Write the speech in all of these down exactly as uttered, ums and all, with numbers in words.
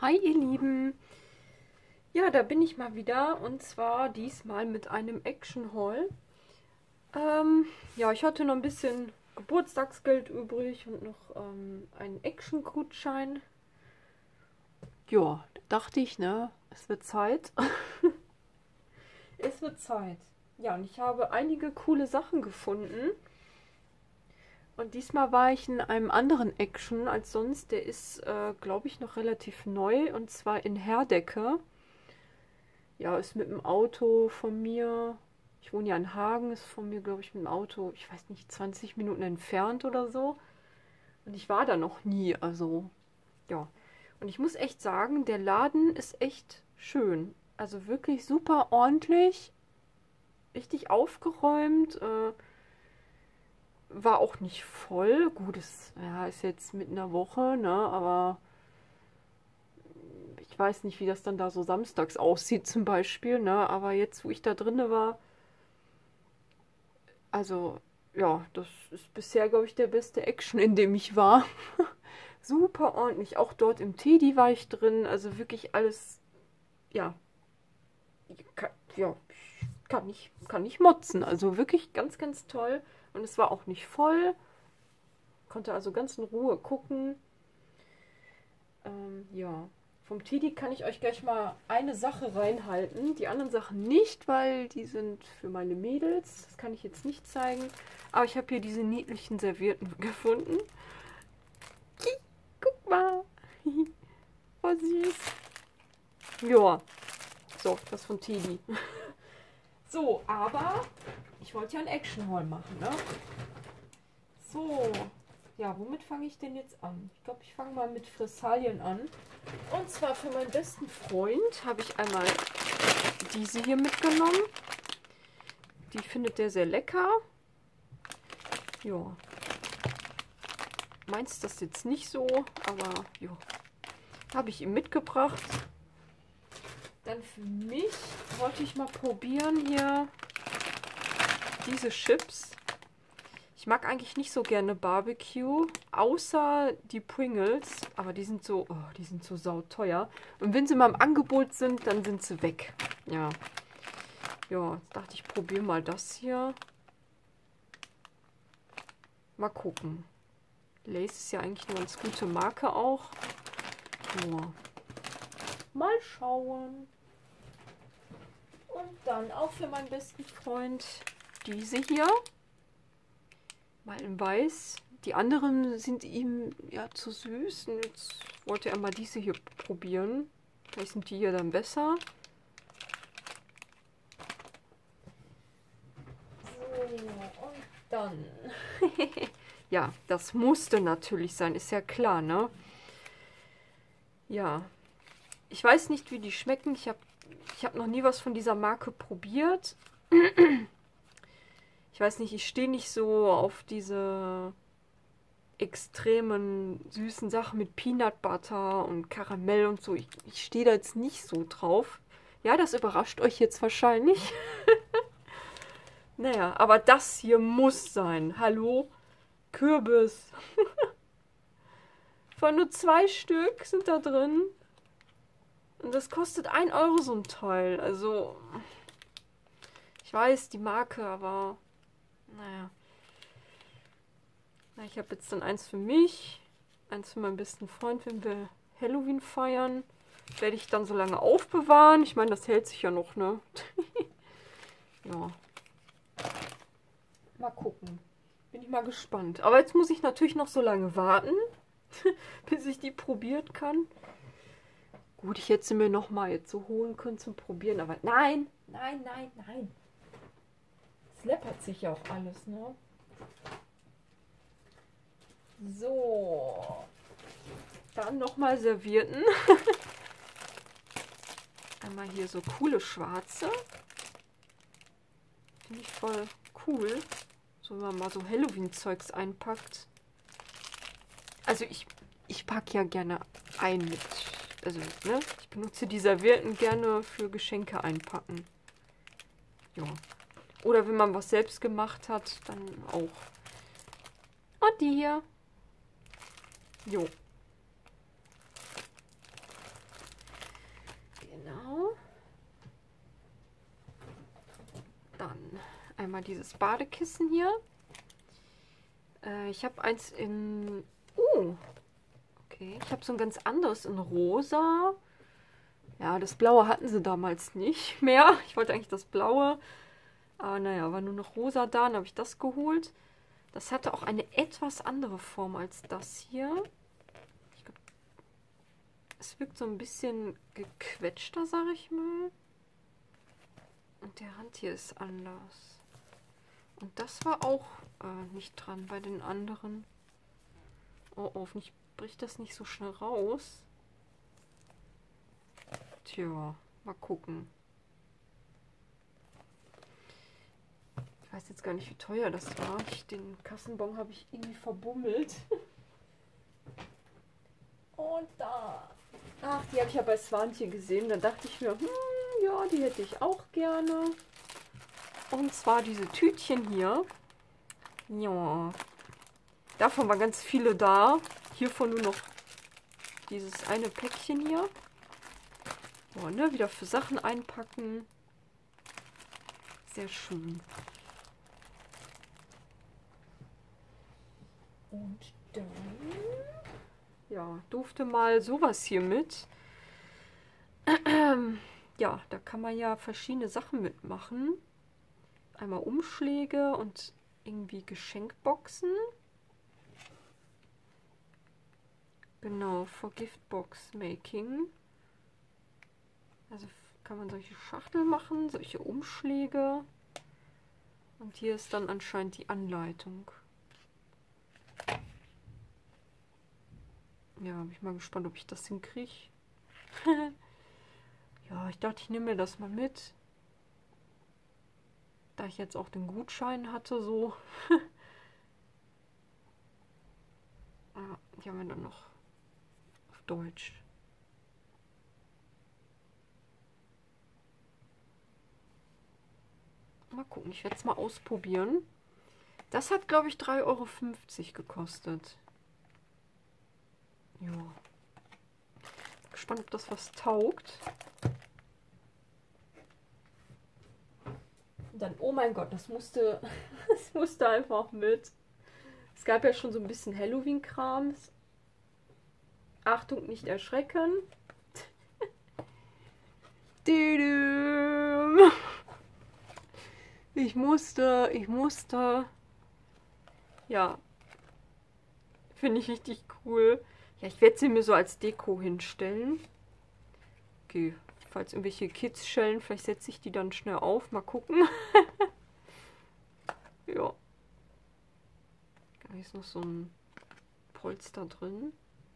Hi ihr Lieben, ja, da bin ich mal wieder und zwar diesmal mit einem Action-Haul. Ähm, ja, ich hatte noch ein bisschen Geburtstagsgeld übrig und noch ähm, einen Action-Gutschein. Ja, dachte ich, ne, es wird Zeit. Es wird Zeit. Ja, und ich habe einige coole Sachen gefunden. Und diesmal war ich in einem anderen Action als sonst. Der ist, äh, glaube ich, noch relativ neu und zwar in Herdecke. Ja, ist mit dem Auto von mir, ich wohne ja in Hagen, ist von mir, glaube ich, mit dem Auto, ich weiß nicht, zwanzig Minuten entfernt oder so. Und ich war da noch nie, also ja. Und ich muss echt sagen, der Laden ist echt schön. Also wirklich super ordentlich, richtig aufgeräumt, äh, war auch nicht voll. Gut, es ja, ist jetzt mitten in der Woche, ne, aber ich weiß nicht, wie das dann da so samstags aussieht zum Beispiel, ne, aber jetzt, wo ich da drinne war, also, ja, das ist bisher, glaube ich, der beste Action, in dem ich war. Super ordentlich. Auch dort im Teddy war ich drin. Also wirklich alles, ja, kann, ja, kann ich, kann ich motzen. Also wirklich ganz, ganz toll. Und es war auch nicht voll. Konnte also ganz in Ruhe gucken. Ähm, ja. Vom Teddy kann ich euch gleich mal eine Sache reinhalten. Die anderen Sachen nicht, weil die sind für meine Mädels. Das kann ich jetzt nicht zeigen. Aber ich habe hier diese niedlichen Servietten gefunden. Guck mal. Voll süß. Ja. So, das von Teddy. So, aber ich wollte ja ein Action-Haul machen, ne? So. Ja, womit fange ich denn jetzt an? Ich glaube, ich fange mal mit Fressalien an. Und zwar für meinen besten Freund habe ich einmal diese hier mitgenommen. Die findet der sehr lecker. Ja. Meins das jetzt nicht so, aber ja. Habe ich ihm mitgebracht. Dann für mich wollte ich mal probieren hier diese Chips. Ich mag eigentlich nicht so gerne Barbecue, außer die Pringles, aber die sind so, oh, die sind so sauteuer. Und wenn sie mal im Angebot sind, dann sind sie weg. Ja, ja, jetzt dachte ich, probiere mal das hier. Mal gucken. Lay's ist ja eigentlich eine ganz gute Marke auch. Ja. Mal schauen. Und dann auch für meinen besten Freund diese hier. Mal in weiß. Die anderen sind ihm ja zu süß. Und jetzt wollte er mal diese hier probieren. Vielleicht sind die hier dann besser. So, und dann. Ja, das musste natürlich sein. Ist ja klar, ne? Ja. Ich weiß nicht, wie die schmecken. Ich habe ich hab noch nie was von dieser Marke probiert. Ich weiß nicht, ich stehe nicht so auf diese extremen süßen Sachen mit Peanut Butter und Karamell und so. Ich, ich stehe da jetzt nicht so drauf. Ja, das überrascht euch jetzt wahrscheinlich. Naja, aber das hier muss sein. Hallo? Kürbis. Von nur zwei Stück sind da drin. Und das kostet ein Euro so ein Teil. Also, ich weiß, die Marke, aber naja. Na, ich habe jetzt dann eins für mich, eins für meinen besten Freund, wenn wir Halloween feiern. Werde ich dann so lange aufbewahren. Ich meine, das hält sich ja noch, ne? Ja. Mal gucken. Bin ich mal gespannt. Aber jetzt muss ich natürlich noch so lange warten, bis ich die probieren kann. Gut, ich hätte sie mir noch mal jetzt so holen können zum Probieren, aber nein, nein, nein, nein. Es läppert sich ja auch alles, ne? So. Dann nochmal Servietten. Einmal hier so coole schwarze. Finde ich voll cool. So, wenn man mal so Halloween-Zeugs einpackt. Also ich, ich packe ja gerne ein mit... Also, ne? Ich benutze die Servietten gerne für Geschenke einpacken. Ja. Oder wenn man was selbst gemacht hat, dann auch. Und die hier. Jo. einmal dieses Badekissen hier. Äh, ich habe eins in... Oh, okay. Ich habe so ein ganz anderes in rosa. Ja, das blaue hatten sie damals nicht mehr. Ich wollte eigentlich das blaue. Aber naja, war nur noch rosa da. Dann habe ich das geholt. Das hatte auch eine etwas andere Form als das hier. Ich glaube, es wirkt so ein bisschen gequetschter, sage ich mal. Und der Rand hier ist anders. Und das war auch äh, nicht dran bei den anderen. Oh, hoffentlich bricht das nicht so schnell raus. Tja, mal gucken. Ich weiß jetzt gar nicht, wie teuer das war. Ich, den Kassenbon habe ich irgendwie verbummelt. Und da. Ach, die habe ich ja bei Swantje gesehen. Da dachte ich mir, hm, ja, die hätte ich auch gerne. Und zwar diese Tütchen hier. Ja. Davon waren ganz viele da. Hiervon nur noch dieses eine Päckchen hier. Oh, ne? Wieder für Sachen einpacken. Sehr schön. Und dann... Ja, durfte mal sowas hier mit. Ja, da kann man ja verschiedene Sachen mitmachen. Einmal Umschläge und irgendwie Geschenkboxen. Genau, for Giftbox Making. Also kann man solche Schachteln machen, solche Umschläge. Und hier ist dann anscheinend die Anleitung. Ja, bin ich mal gespannt, ob ich das hinkriege. Ja, ich dachte, ich nehme mir das mal mit. Da ich jetzt auch den Gutschein hatte, so. Ah, die haben wir dann noch auf Deutsch. Mal gucken, ich werde es mal ausprobieren. Das hat, glaube ich, drei Euro fünfzig gekostet. Ja. Gespannt, ob das was taugt. Und dann, oh mein Gott, das musste, das musste einfach mit. Es gab ja schon so ein bisschen Halloween-Kram. Achtung, nicht erschrecken. Ich musste, ich musste. Ja. Finde ich richtig cool. Ja, ich werde sie mir so als Deko hinstellen. Okay, falls irgendwelche Kids schellen, vielleicht setze ich die dann schnell auf. Mal gucken. Ja. Da ist noch so ein Polster drin.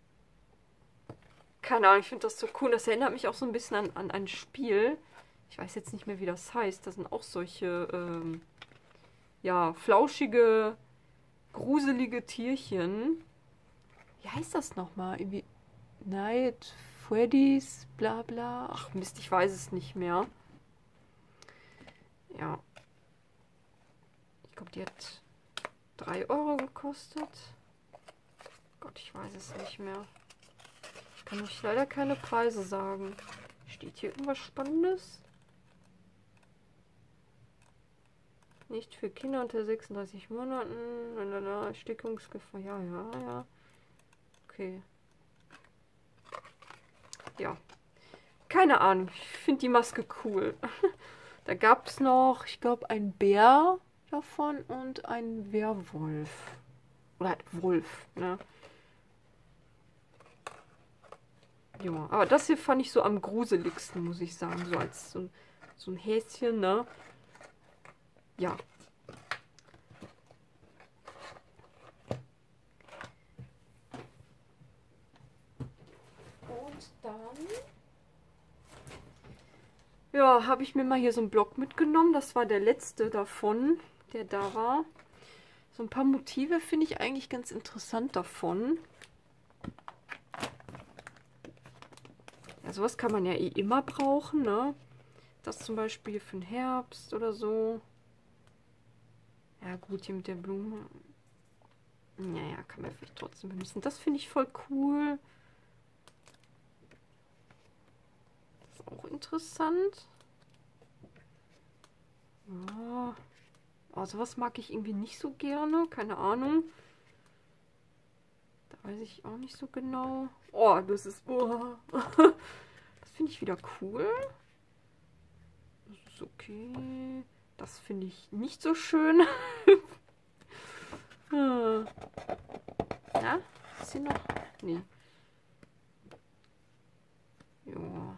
Keine Ahnung, ich finde das so cool. Das erinnert mich auch so ein bisschen an, an ein Spiel. Ich weiß jetzt nicht mehr, wie das heißt. Das sind auch solche, ähm, ja, flauschige, gruselige Tierchen. Wie heißt das nochmal? Irgendwie Night Freddy's, bla bla. Ach Mist, ich weiß es nicht mehr. Ja. Ich glaube, die hat drei Euro gekostet. Gott, ich weiß es nicht mehr. Ich kann euch leider keine Preise sagen. Steht hier irgendwas Spannendes? Nicht für Kinder unter sechsunddreißig Monaten. Erstickungsgefahr. Ja, ja, ja. Okay. Ja. Keine Ahnung. Ich finde die Maske cool. Da gab es noch, ich glaube, ein Bär davon und ein Werwolf. Oder halt Wolf, ne? Ja, aber das hier fand ich so am gruseligsten, muss ich sagen. So als so ein, so ein Häschen, ne? Ja. Und dann... Ja, habe ich mir mal hier so einen Block mitgenommen. Das war der letzte davon, der da war. So ein paar Motive finde ich eigentlich ganz interessant davon. Ja, sowas kann man ja eh immer brauchen, ne? Das zum Beispiel für den Herbst oder so. Ja gut, hier mit der Blume. Naja, kann man vielleicht trotzdem benutzen. Das finde ich voll cool. Das ist auch interessant. Ja. Oh, sowas mag ich irgendwie nicht so gerne. Keine Ahnung. Da weiß ich auch nicht so genau. Oh, das ist... Oh. Das finde ich wieder cool. Das ist okay. Das finde ich nicht so schön. hm. Ja, ist hier noch... Nee. Ja.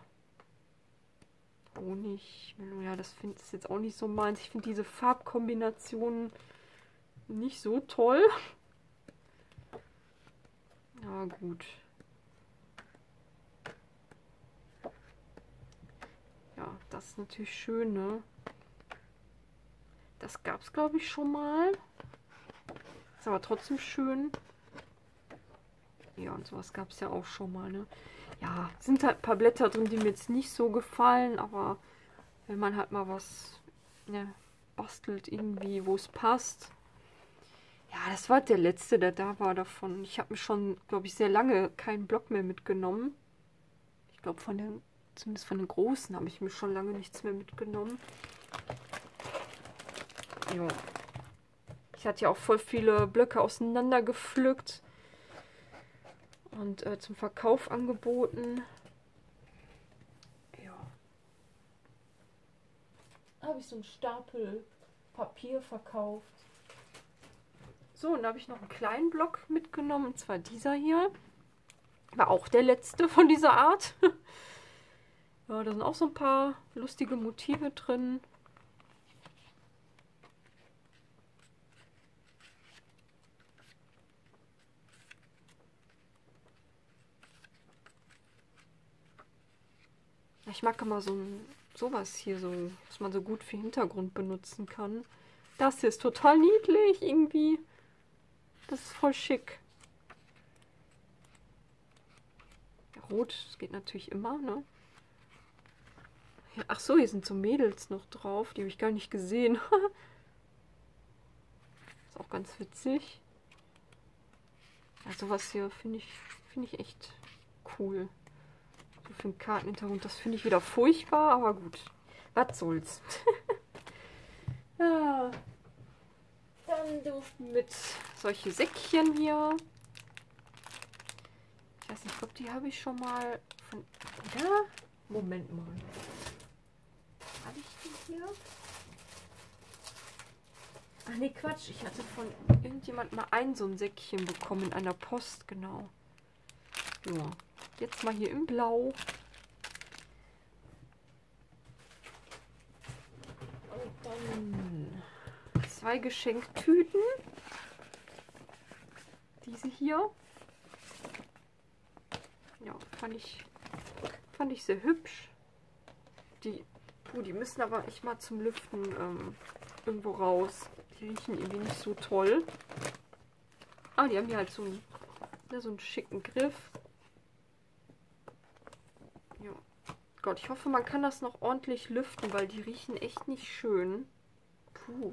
Honig. Ja, das finde ich jetzt auch nicht so meins. Ich finde diese Farbkombinationen nicht so toll. Ja, gut. Ja, das ist natürlich schön, ne? Das gab es, glaube ich, schon mal. Ist aber trotzdem schön. Ja, und sowas gab es ja auch schon mal, ne? Ja, sind halt ein paar Blätter drin, die mir jetzt nicht so gefallen, aber wenn man halt mal was, ne, bastelt irgendwie, wo es passt. Ja, das war der letzte, der da war davon. Ich habe mir schon, glaube ich, sehr lange keinen Block mehr mitgenommen. Ich glaube, von den, zumindest von den großen habe ich mir schon lange nichts mehr mitgenommen. Ja. Ich hatte ja auch voll viele Blöcke auseinander gepflückt und äh, zum Verkauf angeboten. Ja. Da habe ich so einen Stapel Papier verkauft. So, und da habe ich noch einen kleinen Block mitgenommen, und zwar dieser hier. War auch der letzte von dieser Art. Ja, da sind auch so ein paar lustige Motive drin. Ich mag immer so ein, sowas hier, so, was man so gut für Hintergrund benutzen kann. Das hier ist total niedlich irgendwie. Das ist voll schick. Rot, das geht natürlich immer, ne? Ja, ach so, hier sind so Mädels noch drauf. Die habe ich gar nicht gesehen. Ist auch ganz witzig. Ja, sowas hier finde ich, finde ich echt cool. So für einen Kartenhintergrund, das finde ich wieder furchtbar, aber gut. Was soll's. Ja. Dann durften mit solche Säckchen hier. Ich weiß nicht, ich glaube, die habe ich schon mal von... Ja? Moment mal. Habe ich die hier? Ach nee, Quatsch. Ich hatte von irgendjemand mal ein so ein Säckchen bekommen in einer Post, genau. Ja. Jetzt mal hier im Blau. Und dann zwei Geschenktüten. Diese hier. Ja, fand ich, fand ich sehr hübsch. Die, oh, die müssen aber echt mal zum Lüften ähm, irgendwo raus. Die riechen irgendwie nicht so toll. Ah, die haben hier halt so einen, ne, so einen schicken Griff. Ja. Gott, ich hoffe, man kann das noch ordentlich lüften, weil die riechen echt nicht schön. Puh.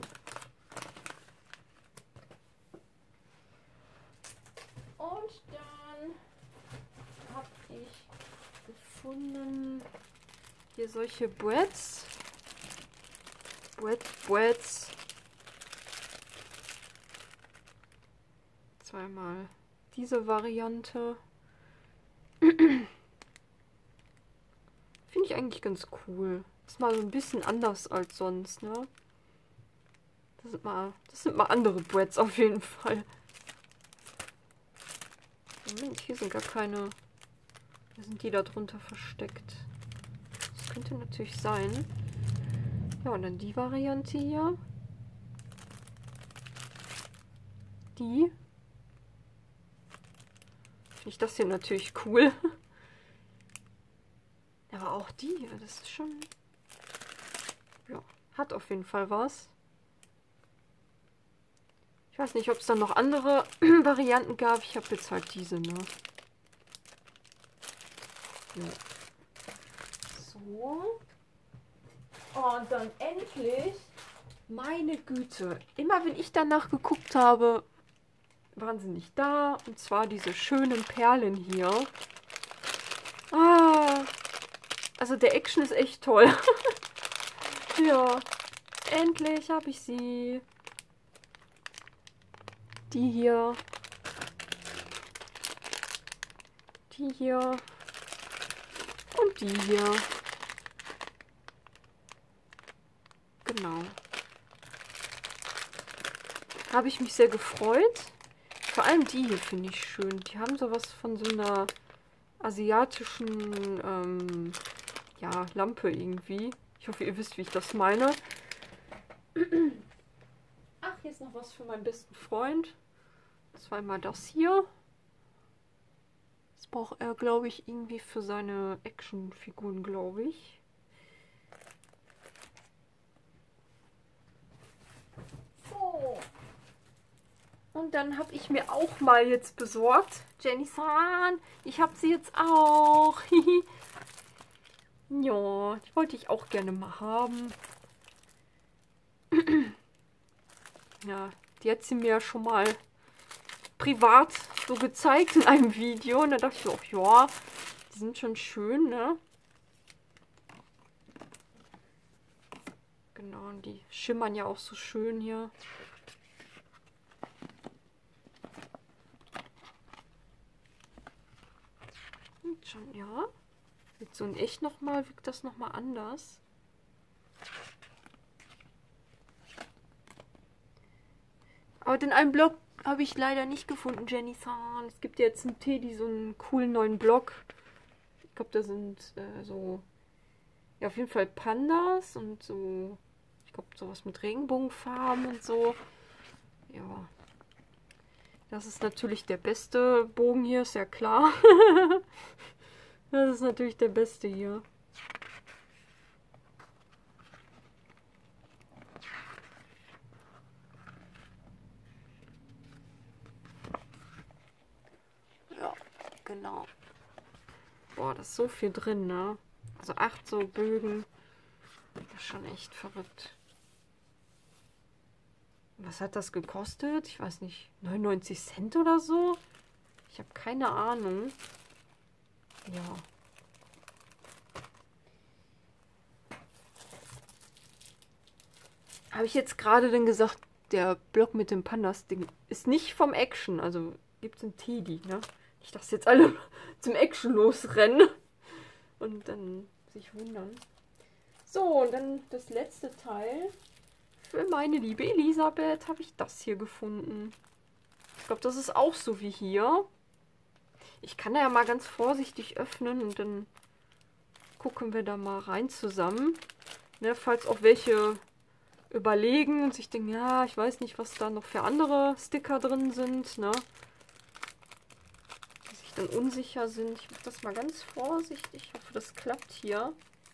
Und dann habe ich gefunden hier solche Breads. Bread, Breads. Zweimal diese Variante. Finde ich eigentlich ganz cool. Ist mal so ein bisschen anders als sonst, ne? Das sind mal, das sind mal andere Breads auf jeden Fall. Moment, hier sind gar keine... Hier sind die da drunter versteckt. Das könnte natürlich sein. Ja, und dann die Variante hier. Die. Finde ich das hier natürlich cool. Aber auch die hier, das ist schon... Ja, hat auf jeden Fall was. Ich weiß nicht, ob es dann noch andere Varianten gab. Ich habe jetzt halt diese, ne? Ja. So. Und dann endlich, meine Güte, immer wenn ich danach geguckt habe, waren sie nicht da. Und zwar diese schönen Perlen hier. Ah, also der Action ist echt toll. Ja, endlich habe ich sie. Die hier. Die hier. Und die hier. Genau. Habe ich mich sehr gefreut. Vor allem die hier finde ich schön. Die haben sowas von so einer asiatischen ähm, ja, Lampe irgendwie. Ich hoffe, ihr wisst, wie ich das meine. Ach, hier ist noch was für meinen besten Freund. Zweimal das hier. Das braucht er, glaube ich, irgendwie für seine Actionfiguren, glaube ich. So. Und dann habe ich mir auch mal jetzt besorgt. Jenny-san, ich habe sie jetzt auch. Ja, die wollte ich auch gerne mal haben. Ja, die hat sie mir schon mal privat so gezeigt in einem Video. Und da dachte ich, ach ja, die sind schon schön, ne? Genau, und die schimmern ja auch so schön hier. Und schon, ja. Mit so in echt nochmal wirkt das nochmal anders. Aber den einen Blog habe ich leider nicht gefunden, Jenny-san. Es gibt jetzt einen Teddy, so einen coolen neuen Blog. Ich glaube, da sind äh, so, ja, auf jeden Fall Pandas und so, ich glaube, sowas mit Regenbogenfarben und so. Ja. Das ist natürlich der beste Bogen hier, ist ja klar. Das ist natürlich der beste hier. Ja, genau. Boah, da ist so viel drin, ne? Also acht so Bögen. Das ist schon echt verrückt. Was hat das gekostet? Ich weiß nicht, neunundneunzig Cent oder so? Ich habe keine Ahnung. Ja. Habe ich jetzt gerade denn gesagt, der Block mit dem Pandas-Ding ist nicht vom Action. Also gibt es einen Teddy, ne? Ich dachte jetzt alle zum Action losrennen und dann sich wundern. So, und dann das letzte Teil. Für meine liebe Elisabeth habe ich das hier gefunden. Ich glaube, das ist auch so wie hier. Ich kann da ja mal ganz vorsichtig öffnen und dann gucken wir da mal rein zusammen. Ne, falls auch welche überlegen und sich denken, ja, ich weiß nicht, was da noch für andere Sticker drin sind, ne? Die sich dann unsicher sind. Ich mache das mal ganz vorsichtig. Ich hoffe, das klappt hier.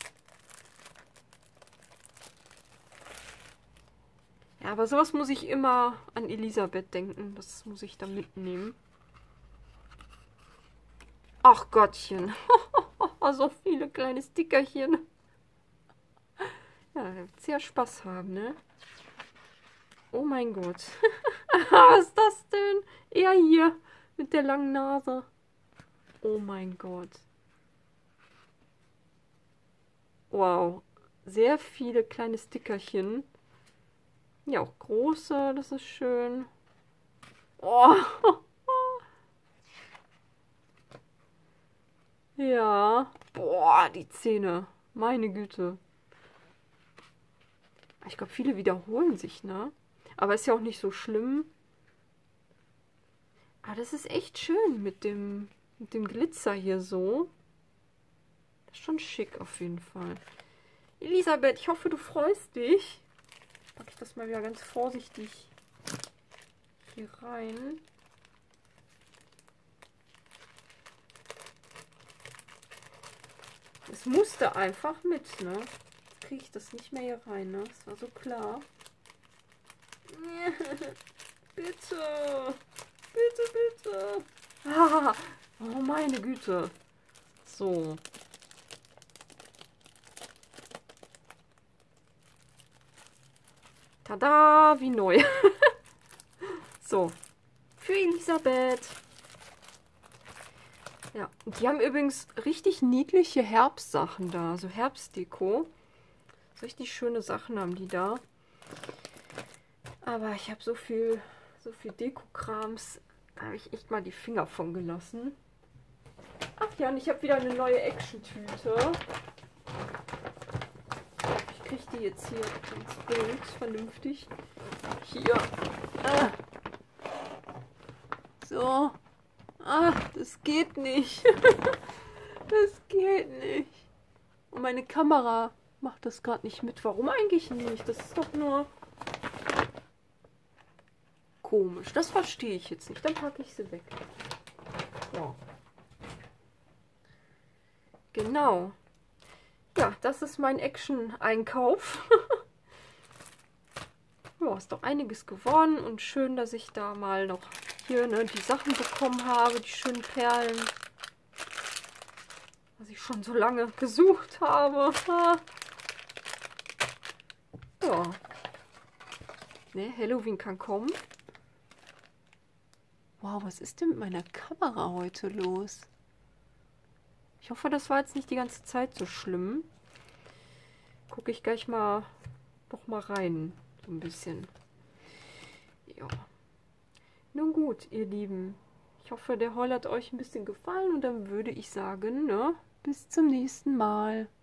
Ja, aber sowas muss ich immer an Elisabeth denken. Das muss ich da mitnehmen. Ach Gottchen. So viele kleine Stickerchen. Ja, da wird es ja Spaß haben, ne? Oh mein Gott. Was ist das denn? Er hier mit der langen Nase. Oh mein Gott. Wow. Sehr viele kleine Stickerchen. Ja, auch große. Das ist schön. Oh. Ja. Boah, die Zähne. Meine Güte. Ich glaube, viele wiederholen sich, ne? Aber ist ja auch nicht so schlimm. Aber das ist echt schön mit dem, mit dem Glitzer hier so. Das ist schon schick auf jeden Fall. Elisabeth, ich hoffe, du freust dich. Packe ich das mal wieder ganz vorsichtig hier rein. Es musste einfach mit, ne? Jetzt kriege ich das nicht mehr hier rein, ne? Das war so klar. Bitte! Bitte, bitte! Ah, oh, meine Güte. So. Tada, wie neu. So. Für Elisabeth. Ja, die haben übrigens richtig niedliche Herbstsachen da. So Herbstdeko. Richtig schöne Sachen haben die da. Aber ich habe so viel so viel Deko-Krams, da habe ich echt mal die Finger von gelassen. Ach ja, und ich habe wieder eine neue Action-Tüte. Ich kriege die jetzt hier ins Bild vernünftig. Hier. Ah. So. Ah, das geht nicht. Das geht nicht. Und meine Kamera macht das gerade nicht mit. Warum eigentlich nicht? Das ist doch nur komisch. Das verstehe ich jetzt nicht. Dann packe ich sie weg. Ja. Genau. Ja, das ist mein Action-Einkauf. Ja, ist doch einiges geworden und schön, dass ich da mal noch hier ne, die Sachen bekommen habe, die schönen Perlen. Was ich schon so lange gesucht habe. Ja. Ne, Halloween kann kommen. Wow, was ist denn mit meiner Kamera heute los? Ich hoffe, das war jetzt nicht die ganze Zeit so schlimm. Gucke ich gleich mal noch mal rein. So ein bisschen. Ja. Nun gut, ihr Lieben. Ich hoffe, der Haul hat euch ein bisschen gefallen und dann würde ich sagen, ne, bis zum nächsten Mal.